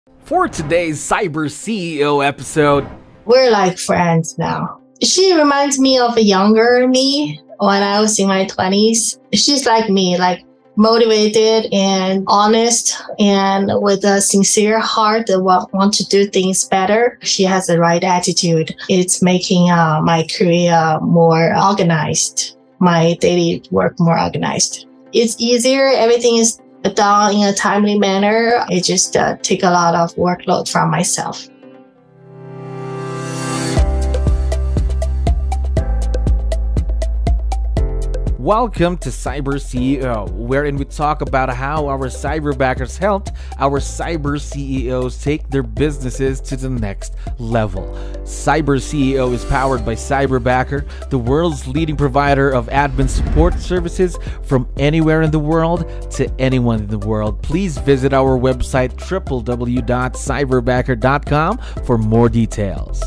For today's Cyber CEO episode, we're like friends now. She reminds me of a younger me when I was in my 20s. She's like me, like motivated and honest and with a sincere heart that want to do things better. She has the right attitude. It's making my career more organized, my daily work more organized. It's easier. Everything is done in a timely manner. It just take a lot of workload from myself. welcome to Cyber CEO, wherein we talk about how our cyberbackers helped our cyber CEOs take their businesses to the next level. Cyber CEO is powered by Cyberbacker, the world's leading provider of admin support services from anywhere in the world to anyone in the world. Please visit our website www.cyberbacker.com for more details.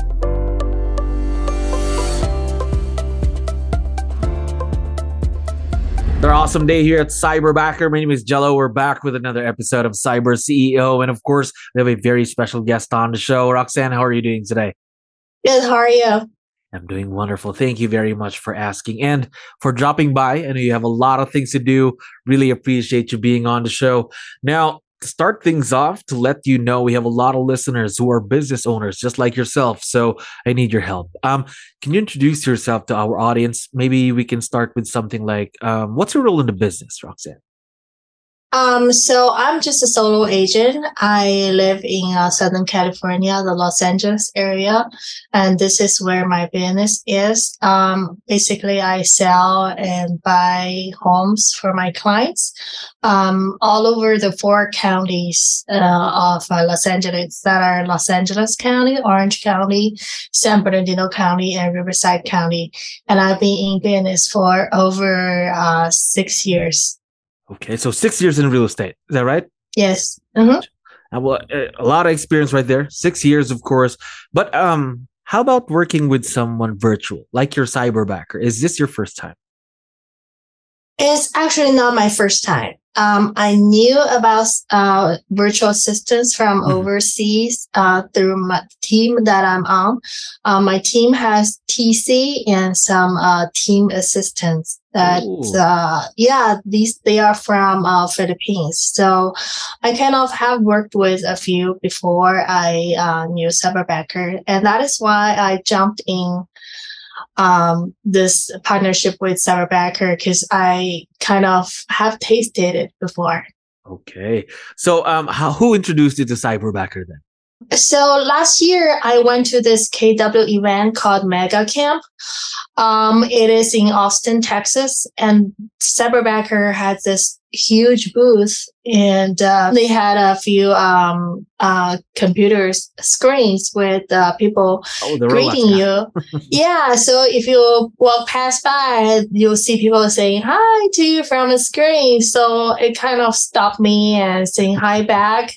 Another awesome day here at Cyberbacker. My name is Jello. We're back with another episode of Cyber CEO. And of course, we have a very special guest on the show. Roxanne, how are you doing today? Good, how are you? I'm doing wonderful. Thank you very much for asking and for dropping by. I know you have a lot of things to do. Really appreciate you being on the show. Now, to start things off, to let you know, we have a lot of listeners who are business owners just like yourself. So I need your help. Can you introduce yourself to our audience? Maybe we can start with something like, what's your role in the business, Roxanne? So I'm just a solo agent. I live in Southern California, the Los Angeles area, and this is where my business is. Basically, I sell and buy homes for my clients all over the 4 counties of Los Angeles that are Los Angeles County, Orange County, San Bernardino County, and Riverside County. And I've been in business for over 6 years. Okay, so 6 years in real estate. Is that right? Yes. Mm-hmm. Well, a lot of experience right there. 6 years, of course. But how about working with someone virtual, like your cyberbacker? Is this your first time? It's actually not my first time. I knew about virtual assistants from overseas through my team that I'm on. My team has 𝗙𝗍 and some team assistants that, they are from Philippines. So I kind of have worked with a few before I knew Cyberbacker. And that is why I jumped in this partnership with Cyberbacker, because I kind of have tasted it before. Okay. So who introduced you to Cyberbacker then? So last year, I went to this KW event called Mega Camp. It is in Austin, Texas, and Cyberbacker had this huge booth, and they had a few computers screens with people greeting you. Yeah, so if you walk past by, you'll see people saying hi to you from the screen. So it kind of stopped me and saying hi back,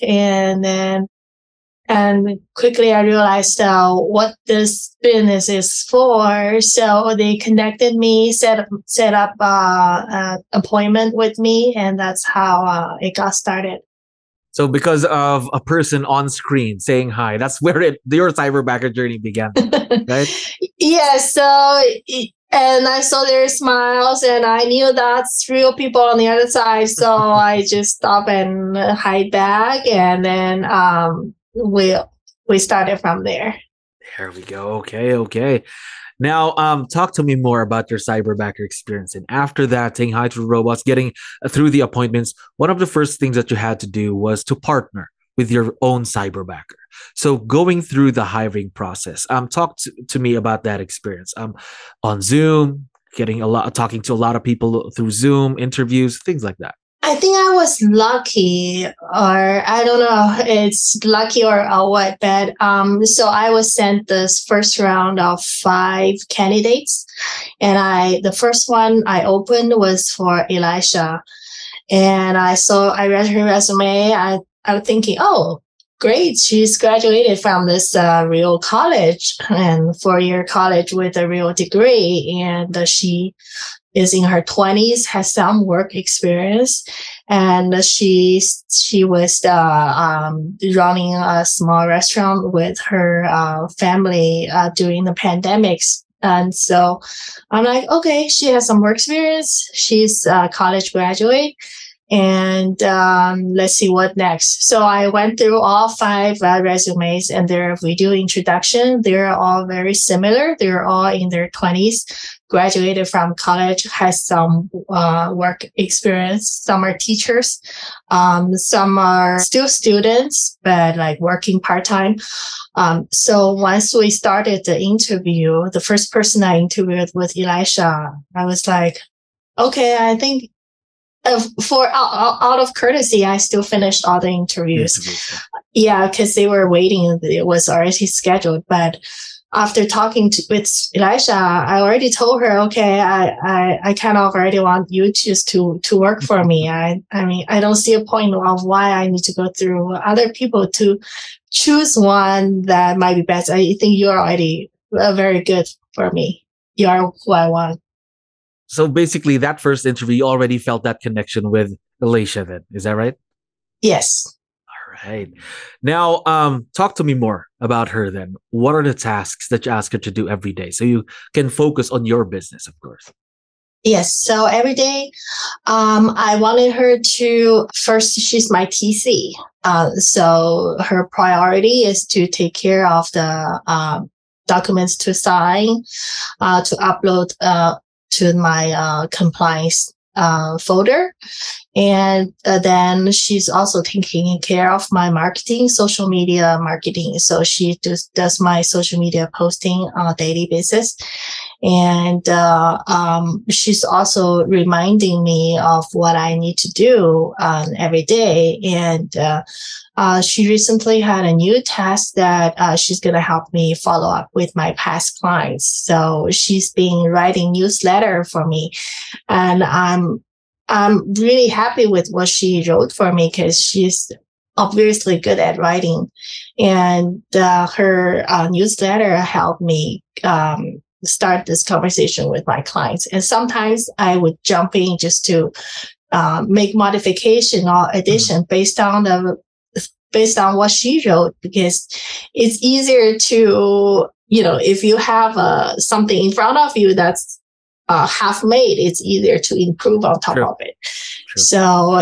and quickly I realized what this business is for. So they connected me, set up an appointment with me, and that's how it got started. So because of a person on screen saying hi, that's where your cyberbacker journey began, right? Yeah. So and I saw their smiles, and I knew that's real people on the other side. So I just stopped and hide back, and then we started from there. There we go. Okay. Now, talk to me more about your cyberbacker experience. And after that, saying hi to the robots, getting through the appointments, one of the first things that you had to do was to partner with your own cyberbacker. So going through the hiring process, talk to me about that experience. On Zoom, talking to a lot of people through Zoom, interviews, things like that. I think I was lucky, or I don't know, it's lucky or what, but so I was sent this first round of 5 candidates, and the first one I opened was for 𝗙𝗍, and I read her resume. I was thinking, oh, great, she's graduated from this real college and 4-year college with a real degree, and she is in her 20s, has some work experience, and she was running a small restaurant with her family during the pandemics. And so I'm like, okay, she has some work experience. She's a college graduate. And let's see what next. So I went through all 5 resumes and their video introduction. They're all very similar. They're all in their 20s, graduated from college, has some work experience. Some are teachers. Some are still students, but like working part-time. So once we started the interview, the first person I interviewed with 𝗙𝗚cie, I was like, okay, I think for out of courtesy, I still finished all the interviews. Yeah, because they were waiting. It was already scheduled. But after talking with 𝗙𝗚cie, I already told her, okay, I kind of already want you to work for me. I mean, I don't see a point of why I need to go through other people to choose one that might be best. I think you're already very good for me. You are who I want. So basically, that first interview, you already felt that connection with 𝗙𝗚cie then. Is that right? Yes. All right. Now, talk to me more about her then. What are the tasks that you ask her to do every day so you can focus on your business, of course? Yes. So every day, I wanted her to, first, she's my TC. So her priority is to take care of the documents to sign, to upload to my compliance folder. And then she's also taking care of my marketing, social media marketing. So she just does my social media posting on a daily basis. And she's also reminding me of what I need to do every day. And she recently had a new task that she's going to help me follow up with my past clients. So she's been writing newsletter for me, and I'm really happy with what she wrote for me because she's obviously good at writing, and her newsletter helped me start this conversation with my clients. And sometimes I would jump in just to make modification or addition based on what she wrote, because it's easier to, if you have something in front of you that's half made, it's easier to improve on top of it. True. So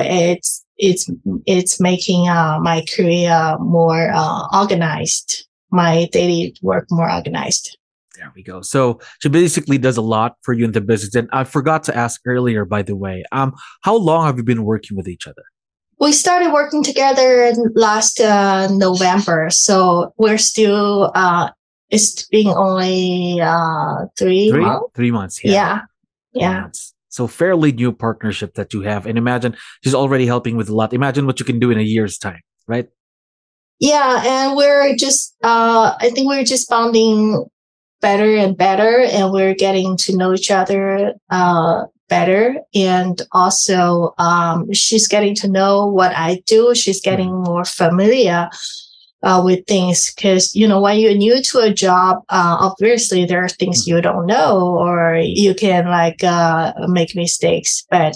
it's making my career more organized, my daily work more organized. There we go. So she basically does a lot for you in the business. And I forgot to ask earlier, by the way, how long have you been working with each other? We started working together last November. So we're still, it's been only 3 months. 3 months. Yeah. Yeah. So fairly new partnership that you have. And imagine she's already helping with a lot. Imagine what you can do in a year's time, right? Yeah. And we're just, I think we're just bonding better and better, and we're getting to know each other better. And also, she's getting to know what I do. She's getting more familiar with things, because when you're new to a job, obviously there are things you don't know, or you can make mistakes. But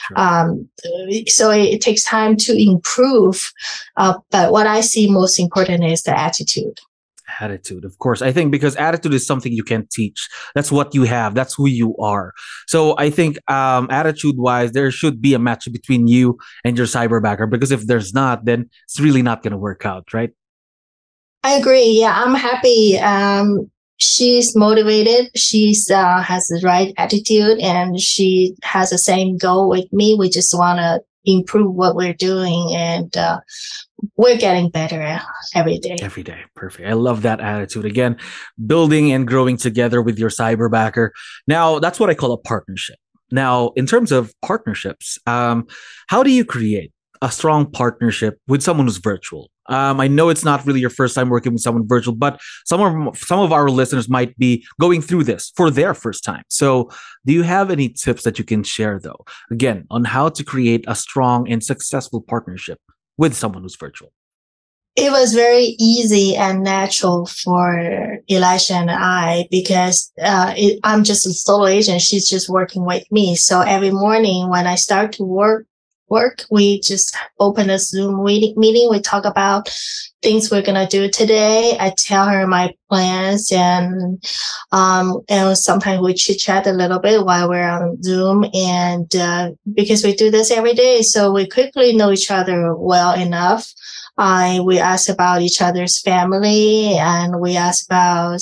so it takes time to improve. But what I see most important is the attitude. Attitude, of course. I think because attitude is something you can't teach. That's what you have. That's who you are. So I think attitude-wise, there should be a match between you and your cyberbacker, because if there's not, then it's really not going to work out, right? I agree. Yeah, I'm happy. She's motivated. She's has the right attitude, and she has the same goal with me. We just want to improve what we're doing, and we're getting better every day. Every day. Perfect. I love that attitude. Again, building and growing together with your cyberbacker. Now, that's what I call a partnership. Now, in terms of partnerships, how do you create a strong partnership with someone who's virtual? I know it's not really your first time working with someone virtual, but some of our listeners might be going through this for their first time. So do you have any tips that you can share, though, again, on how to create a strong and successful partnership with someone who's virtual? it was very easy and natural for 𝗙𝗚cie and I because I'm just a solo agent. She's just working with me. So every morning when I start to work, we just open a Zoom meeting. We talk about things we're going to do today. I tell her my plans and sometimes we chit chat a little bit while we're on Zoom. And because we do this every day, so we quickly know each other well enough. We ask about each other's family, and we ask about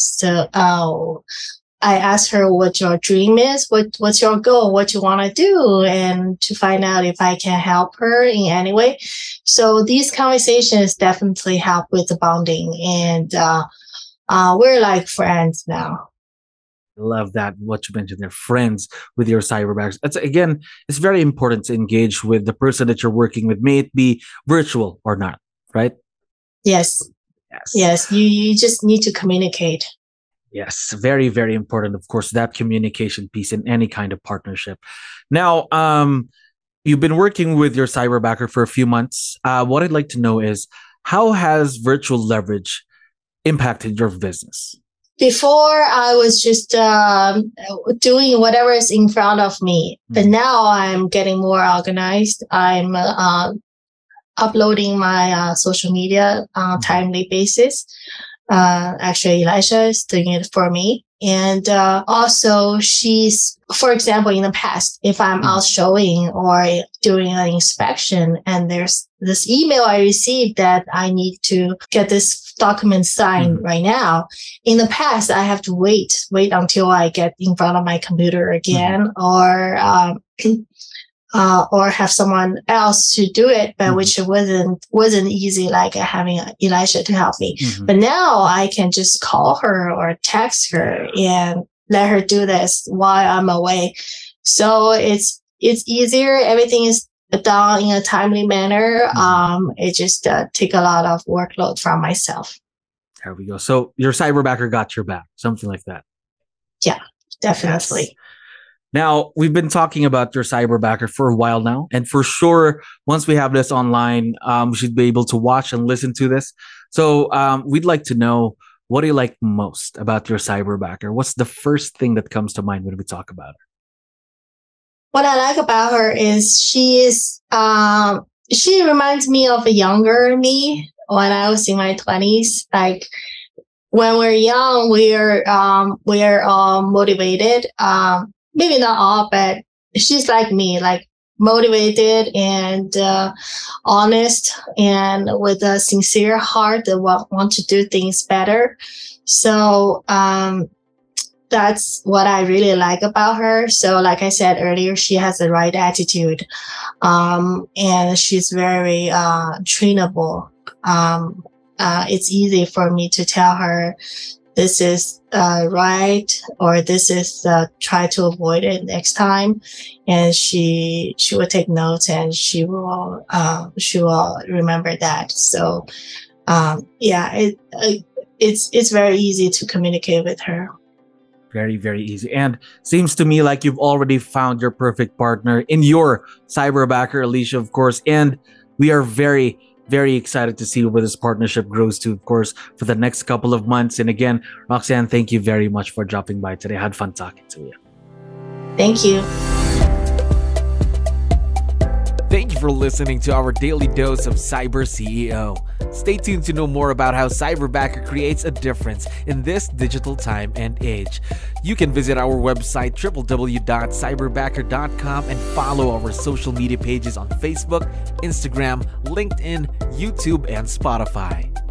I asked her what your dream is, what's your goal, what you want to do, and to find out if I can help her in any way. So these conversations definitely help with the bonding, and we're like friends now. I love that, what you mentioned, they're friends with your cyberbackers. That's, again, it's very important to engage with the person that you're working with, may it be virtual or not, right? Yes. You just need to communicate. Yes, very, very important, of course, that communication piece in any kind of partnership. Now, you've been working with your cyberbacker for a few months. What I'd like to know is, how has virtual leverage impacted your business? Before, I was just doing whatever is in front of me. But now I'm getting more organized. I'm uploading my social media on a timely basis. Actually, 𝗙𝗚cie is doing it for me. And also she's, for example, in the past, if I'm out showing or doing an inspection and there's this email I received that I need to get this document signed right now. In the past, I have to wait until I get in front of my computer again or have someone else to do it, but which wasn't easy, like having 𝗙𝗚cie to help me. But now I can just call her or text her and let her do this while I'm away. So it's easier. Everything is done in a timely manner. It just take a lot of workload from myself. There we go. So your cyberbacker got your back, something like that. Yeah, definitely. Yes. Now, we've been talking about your cyberbacker for a while now, and for sure, once we have this online, we should be able to watch and listen to this. So we'd like to know, what do you like most about your cyberbacker? What's the first thing that comes to mind when we talk about her? What I like about her is she reminds me of a younger me when I was in my 20s. Like when we're young, we're motivated. Maybe not all, but she's like me, like motivated and honest and with a sincere heart that want to do things better. So that's what I really like about her. So like I said earlier, she has the right attitude and she's very trainable. It's easy for me to tell her this is right, or this is try to avoid it next time, and she will take notes and she will remember that. So it's very easy to communicate with her. Very, very easy. And seems to me like you've already found your perfect partner in your cyberbacker, 𝗙𝗚cie, of course. And we are very, very excited to see where this partnership grows to, of course, for the next couple of months. And again, Roxanne, thank you very much for dropping by today. I had fun talking to you. Thank you. Thank you for listening to our daily dose of CyberCEO. Stay tuned to know more about how Cyberbacker creates a difference in this digital time and age. You can visit our website www.cyberbacker.com and follow our social media pages on Facebook, Instagram, LinkedIn, YouTube, and Spotify.